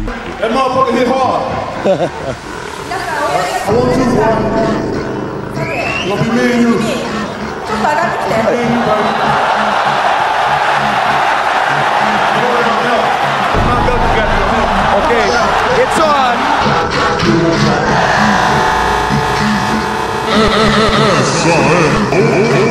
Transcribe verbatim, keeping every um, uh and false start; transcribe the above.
That motherfucker hit hard. I want you, boy. It's gonna be me and you. Me and you, baby. Okay, it's on. Sorry.